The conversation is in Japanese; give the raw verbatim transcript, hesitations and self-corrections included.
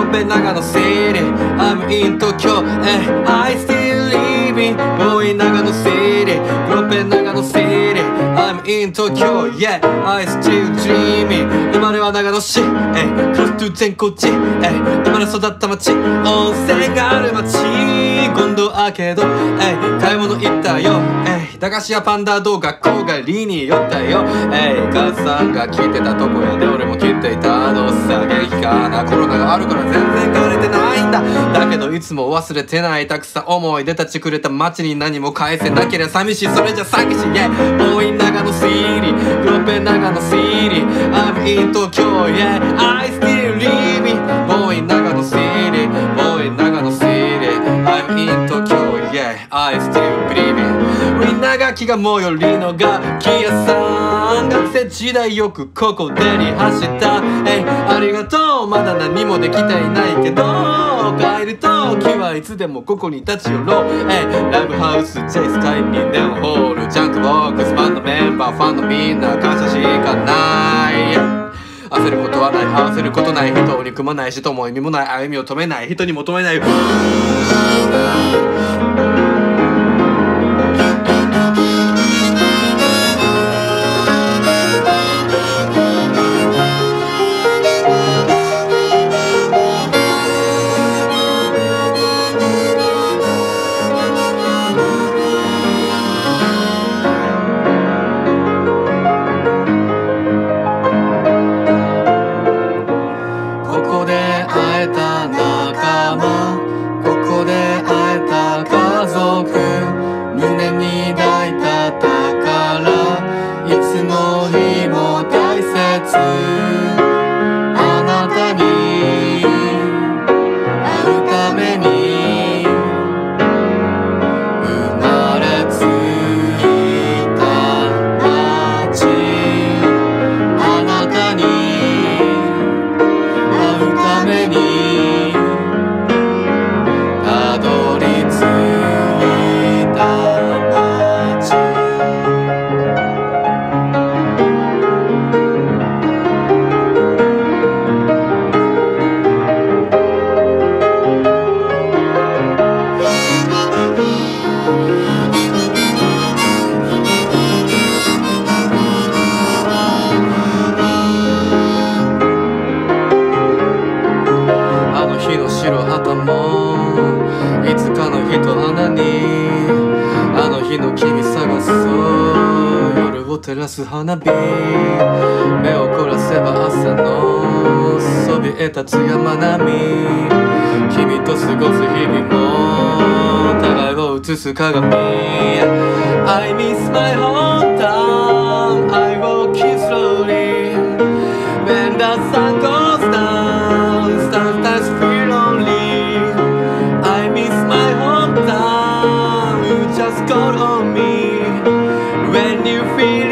ロペ長野 City I'm in Tokyo and I still living Boy 長野 City ロペ長野 City I'm in Tokyo yeah I still dreaming 生まれは長野市 Close to 全国地生まれ育った町温泉がある町今度アーケード買い物行ったよ駄菓子屋パンダ動画学校帰りに寄ったよ母さんが来てたとこやで俺も来ていたのさ元気かなコロナがあるから全然帰れてないんだだけどいつも忘れてないたくさん思い出立ちくれた街に何も返せなけりゃ寂しいそれじゃ寂しい Yeah ボーイ長野 City グロペ長野 City I'm in Tokyo Yeah I still living ボーイ長野 City ボーイ長野 City I'm in Tokyo Yeah I still believing みんなが気が最寄りの楽器屋さん学生時代よくここでリハしたえありがとうまだ何もできていないけど帰るときはいつでもここに立ち寄ろうえライブハウスチェイス会ミンデンホールジャンクボックスバンドメンバーファンのみんな感謝しかない焦ることはない合わせることない人を憎まないしとも意味もない歩みを止めない人に求めない照らす花火目を凝らせば朝のそびえ立つ山並み君と過ごす日々も互いを映す鏡 I miss my hometown I walk it slowly When the sun goes down Sometimes feel lonely I miss my hometown You just call on me When you feel